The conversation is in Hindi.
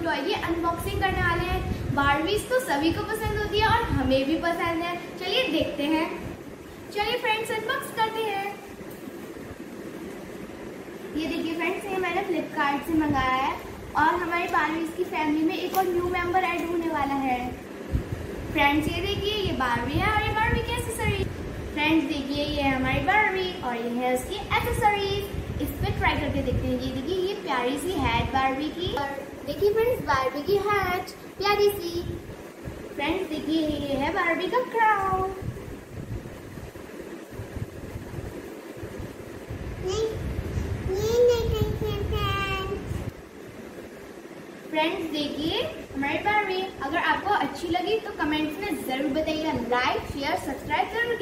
टॉय की अनबॉक्सिंग करने वाले हैं। बारबीज तो सभी को पसंद होती है और हमें भी पसंद है। चलिए देखते हैं। चलिए फ्रेंड्स अनबॉक्स करते हैं। ये देखिए फ्रेंड्स, ये मैंने फ्लिपकार्ट से मंगाया है और हमारी बारबीज की फैमिली में एक और न्यू मेंबर ऐड होने वाला है। फ्रेंड्स ये देखिए, ये बारबी है और ये बारबी की एक्सेसरीज। फ्रेंड्स देखिए, ये है हमारी बारबी और ये है उसकी एक्सेसरीज। इस पे ट्राई करके देखते हैं। ये देखिए, ये प्यारी सी हैट बारबी की। और देखिए फ्रेंड्स, बारबी की हैट प्यारी सी। फ्रेंड्स देखिए, ये है बारबी का क्राउन। फ्रेंड्स देखिए हमारी बारबी। अगर आपको अच्छी लगी तो कमेंट्स में जरूर बताइएगा। लाइक शेयर सब्सक्राइब जरूर